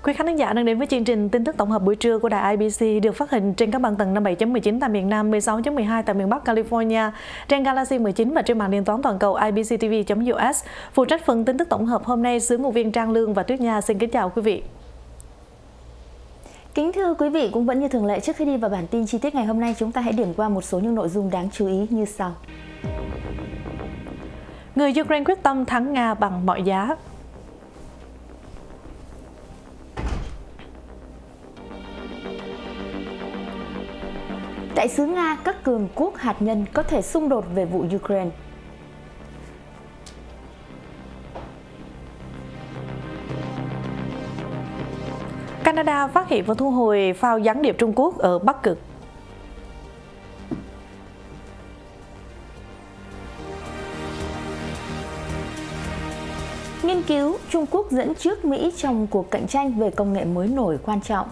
Quý khán giả đang đến với chương trình tin tức tổng hợp buổi trưa của đài IBC được phát hình trên các băng tần 57.19 tại miền Nam, 16.12 tại miền Bắc California, trên Galaxy 19 và trên mạng điện toán toàn cầu ibctv.us. Phụ trách phần tin tức tổng hợp hôm nay, xướng ngụ viên Trang Lương và Tuyết Nha xin kính chào quý vị. Kính thưa quý vị, cũng vẫn như thường lệ, trước khi đi vào bản tin chi tiết ngày hôm nay, chúng ta hãy điểm qua một số những nội dung đáng chú ý như sau. Người Ukraine quyết tâm thắng Nga bằng mọi giá. Đại sứ Nga, các cường quốc hạt nhân có thể xung đột về vụ Ukraine. Canada phát hiện và thu hồi phao gián điệp Trung Quốc ở Bắc Cực. Nghiên cứu, Trung Quốc dẫn trước Mỹ trong cuộc cạnh tranh về công nghệ mới nổi quan trọng.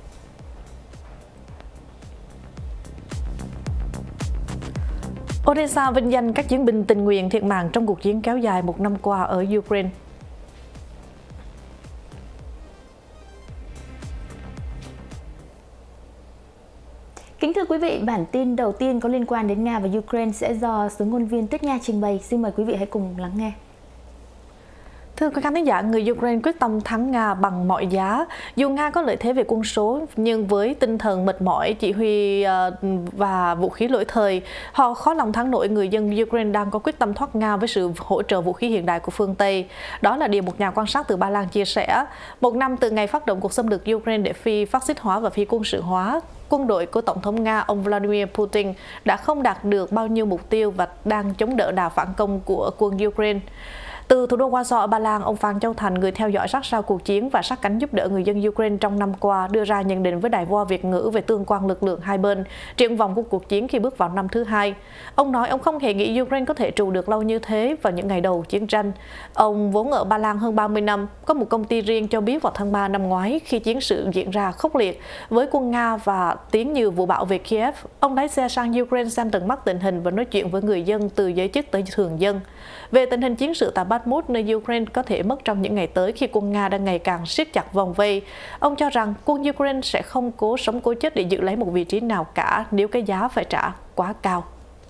Odessa vinh danh các chiến binh tình nguyện thiệt mạng trong cuộc chiến kéo dài một năm qua ở Ukraine. Kính thưa quý vị, bản tin đầu tiên có liên quan đến Nga và Ukraine sẽ do xướng ngôn viên Tuyết Nha trình bày. Xin mời quý vị hãy cùng lắng nghe. Thưa quý khán giả, người Ukraine quyết tâm thắng Nga bằng mọi giá. Dù Nga có lợi thế về quân số, nhưng với tinh thần mệt mỏi, chỉ huy và vũ khí lỗi thời, họ khó lòng thắng nổi người dân Ukraine đang có quyết tâm thoát Nga với sự hỗ trợ vũ khí hiện đại của phương Tây. Đó là điều một nhà quan sát từ Ba Lan chia sẻ. Một năm từ ngày phát động cuộc xâm lược Ukraine để phi phát xít hóa và phi quân sự hóa, quân đội của Tổng thống Nga ông Vladimir Putin đã không đạt được bao nhiêu mục tiêu và đang chống đỡ đà phản công của quân Ukraine. Từ thủ đô Warsaw ở Ba Lan, ông Phan Châu Thành, người theo dõi sát sao cuộc chiến và sát cánh giúp đỡ người dân Ukraine trong năm qua, đưa ra nhận định với đài VOA Việt ngữ về tương quan lực lượng hai bên, triển vọng của cuộc chiến khi bước vào năm thứ hai. Ông nói ông không hề nghĩ Ukraine có thể trụ được lâu như thế vào những ngày đầu chiến tranh. Ông vốn ở Ba Lan hơn 30 năm, có một công ty riêng cho biết vào tháng 3 năm ngoái, khi chiến sự diễn ra khốc liệt với quân Nga và tiếng như vụ bão về Kiev, ông lái xe sang Ukraine xem tận mắt tình hình và nói chuyện với người dân từ giới chức tới thường dân. Về tình hình chiến sự tại Bakhmut, nơi Ukraine có thể mất trong những ngày tới khi quân Nga đang ngày càng siết chặt vòng vây, ông cho rằng quân Ukraine sẽ không cố sống cố chết để giữ lấy một vị trí nào cả nếu cái giá phải trả quá cao.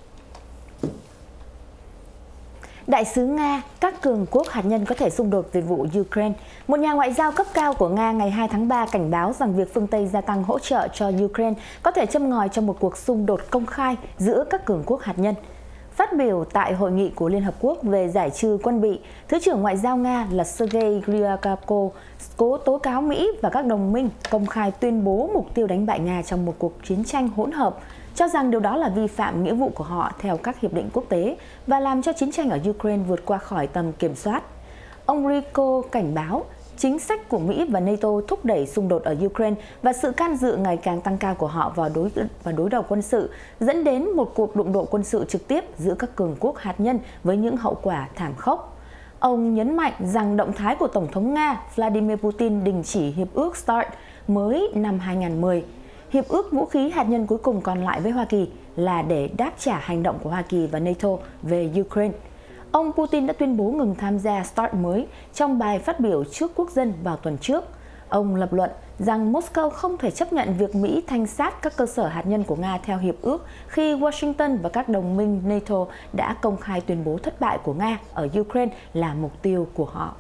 Đại sứ Nga, các cường quốc hạt nhân có thể xung đột về vụ Ukraine. Một nhà ngoại giao cấp cao của Nga ngày 2 tháng 3 cảnh báo rằng việc phương Tây gia tăng hỗ trợ cho Ukraine có thể châm ngòi cho một cuộc xung đột công khai giữa các cường quốc hạt nhân. Phát biểu tại hội nghị của Liên Hợp Quốc về giải trừ quân bị, Thứ trưởng Ngoại giao Nga là Sergei Ryabkov cố tố cáo Mỹ và các đồng minh công khai tuyên bố mục tiêu đánh bại Nga trong một cuộc chiến tranh hỗn hợp, cho rằng điều đó là vi phạm nghĩa vụ của họ theo các hiệp định quốc tế và làm cho chiến tranh ở Ukraine vượt qua khỏi tầm kiểm soát. Ông Ryabkov cảnh báo chính sách của Mỹ và NATO thúc đẩy xung đột ở Ukraine và sự can dự ngày càng tăng cao của họ vào đối đầu quân sự, dẫn đến một cuộc đụng độ quân sự trực tiếp giữa các cường quốc hạt nhân với những hậu quả thảm khốc. Ông nhấn mạnh rằng động thái của Tổng thống Nga Vladimir Putin đình chỉ Hiệp ước START mới năm 2010. Hiệp ước vũ khí hạt nhân cuối cùng còn lại với Hoa Kỳ là để đáp trả hành động của Hoa Kỳ và NATO về Ukraine. Ông Putin đã tuyên bố ngừng tham gia START mới trong bài phát biểu trước quốc dân vào tuần trước. Ông lập luận rằng Moscow không thể chấp nhận việc Mỹ thanh sát các cơ sở hạt nhân của Nga theo hiệp ước khi Washington và các đồng minh NATO đã công khai tuyên bố thất bại của Nga ở Ukraine là mục tiêu của họ.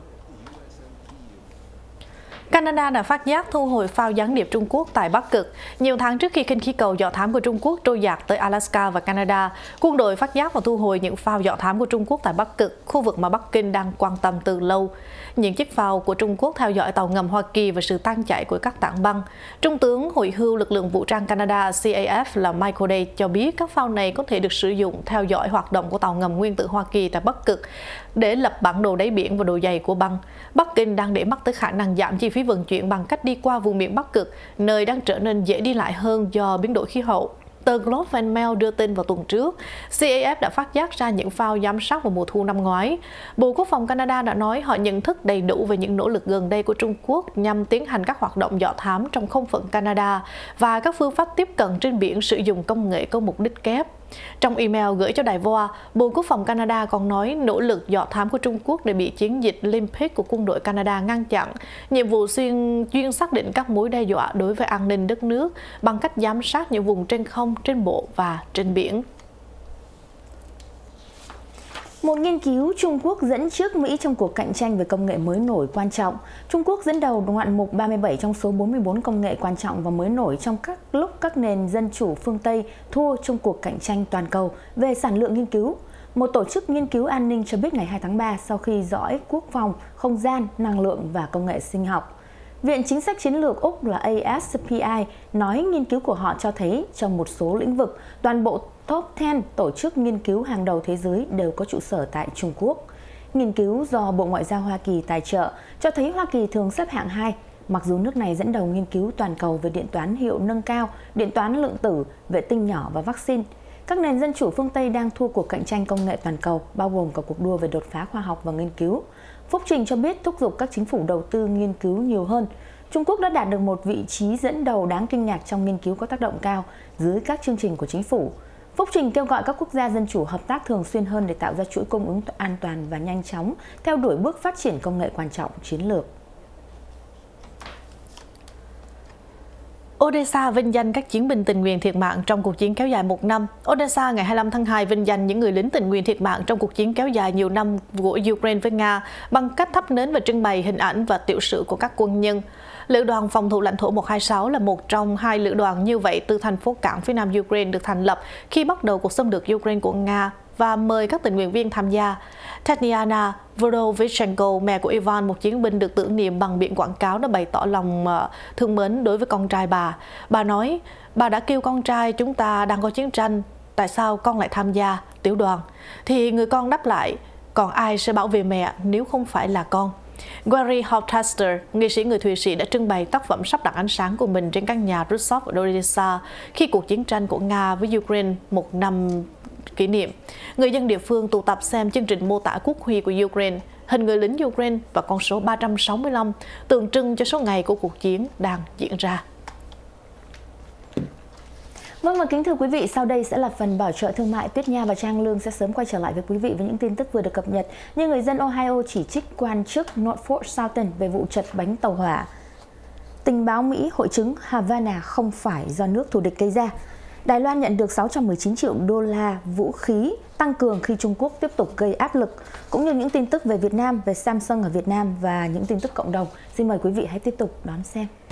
Canada đã phát giác thu hồi phao gián điệp Trung Quốc tại Bắc Cực. Nhiều tháng trước khi khinh khí cầu do thám của Trung Quốc trôi dạt tới Alaska và Canada, quân đội phát giác và thu hồi những phao do thám của Trung Quốc tại Bắc Cực, khu vực mà Bắc Kinh đang quan tâm từ lâu. Những chiếc phao của Trung Quốc theo dõi tàu ngầm Hoa Kỳ và sự tan chảy của các tảng băng. Trung tướng hồi hưu lực lượng vũ trang Canada CAF là Michael Day cho biết các phao này có thể được sử dụng theo dõi hoạt động của tàu ngầm nguyên tử Hoa Kỳ tại Bắc Cực để lập bản đồ đáy biển và độ dày của băng. Bắc Kinh đang để mắt tới khả năng giảm chi phí vận chuyển bằng cách đi qua vùng biển Bắc Cực, nơi đang trở nên dễ đi lại hơn do biến đổi khí hậu. Tờ Globe and Mail đưa tin vào tuần trước, CAF đã phát giác ra những phao giám sát vào mùa thu năm ngoái. Bộ Quốc phòng Canada đã nói họ nhận thức đầy đủ về những nỗ lực gần đây của Trung Quốc nhằm tiến hành các hoạt động dò thám trong không phận Canada và các phương pháp tiếp cận trên biển sử dụng công nghệ có mục đích kép. Trong email gửi cho đài VOA, Bộ Quốc phòng Canada còn nói nỗ lực dò thám của Trung Quốc để bị chiến dịch Olympic của quân đội Canada ngăn chặn, nhiệm vụ chuyên xác định các mối đe dọa đối với an ninh đất nước bằng cách giám sát những vùng trên không, trên bộ và trên biển. Một nghiên cứu Trung Quốc dẫn trước Mỹ trong cuộc cạnh tranh về công nghệ mới nổi quan trọng. Trung Quốc dẫn đầu ngoạn mục 37 trong số 44 công nghệ quan trọng và mới nổi trong các lúc các nền dân chủ phương Tây thua trong cuộc cạnh tranh toàn cầu về sản lượng nghiên cứu. Một tổ chức nghiên cứu an ninh cho biết ngày 2 tháng 3 sau khi dõi quốc phòng, không gian, năng lượng và công nghệ sinh học. Viện Chính sách Chiến lược Úc là ASPI nói nghiên cứu của họ cho thấy trong một số lĩnh vực, toàn bộ top 10 tổ chức nghiên cứu hàng đầu thế giới đều có trụ sở tại Trung Quốc. Nghiên cứu do Bộ Ngoại giao Hoa Kỳ tài trợ cho thấy Hoa Kỳ thường xếp hạng 2, mặc dù nước này dẫn đầu nghiên cứu toàn cầu về điện toán hiệu nâng cao, điện toán lượng tử, vệ tinh nhỏ và vaccine. Các nền dân chủ phương Tây đang thua cuộc cạnh tranh công nghệ toàn cầu, bao gồm cả cuộc đua về đột phá khoa học và nghiên cứu. Phúc Trình cho biết thúc giục các chính phủ đầu tư nghiên cứu nhiều hơn. Trung Quốc đã đạt được một vị trí dẫn đầu đáng kinh ngạc trong nghiên cứu có tác động cao dưới các chương trình của chính phủ. Phúc Trình kêu gọi các quốc gia dân chủ hợp tác thường xuyên hơn để tạo ra chuỗi cung ứng an toàn và nhanh chóng, theo đuổi bước phát triển công nghệ quan trọng chiến lược. Odessa vinh danh các chiến binh tình nguyện thiệt mạng trong cuộc chiến kéo dài 1 năm. Odessa ngày 25 tháng 2 vinh danh những người lính tình nguyện thiệt mạng trong cuộc chiến kéo dài nhiều năm của Ukraine với Nga bằng cách thắp nến và trưng bày hình ảnh và tiểu sử của các quân nhân. Lữ đoàn phòng thủ lãnh thổ 126 là một trong 2 lữ đoàn như vậy từ thành phố cảng phía nam Ukraine được thành lập khi bắt đầu cuộc xâm lược Ukraine của Nga và mời các tình nguyện viên tham gia. Tatiana Vodovichenko, mẹ của Ivan, một chiến binh được tưởng niệm bằng biển quảng cáo, đã bày tỏ lòng thương mến đối với con trai bà. Bà nói, bà đã kêu con trai chúng ta đang có chiến tranh, tại sao con lại tham gia tiểu đoàn? Thì người con đáp lại, còn ai sẽ bảo vệ mẹ nếu không phải là con? Gary Hauptaster, nghệ sĩ người Thụy Sĩ, đã trưng bày tác phẩm sắp đặt ánh sáng của mình trên căn nhà rooftop ở Odessa khi cuộc chiến tranh của Nga với Ukraine 1 năm kỷ niệm. Người dân địa phương tụ tập xem chương trình mô tả quốc huy của Ukraine, hình người lính Ukraine và con số 365, tượng trưng cho số ngày của cuộc chiến đang diễn ra. Vâng, và kính thưa quý vị, sau đây sẽ là phần bảo trợ thương mại. Tuyết Nha và Trang Lương sẽ sớm quay trở lại với quý vị với những tin tức vừa được cập nhật, như người dân Ohio chỉ trích quan chức Norfolk Southern về vụ chật bánh tàu hỏa. Tình báo Mỹ hội chứng Havana không phải do nước thù địch gây ra. Đài Loan nhận được 619 triệu đô la vũ khí tăng cường khi Trung Quốc tiếp tục gây áp lực, cũng như những tin tức về Việt Nam, về Samsung ở Việt Nam và những tin tức cộng đồng. Xin mời quý vị hãy tiếp tục đón xem.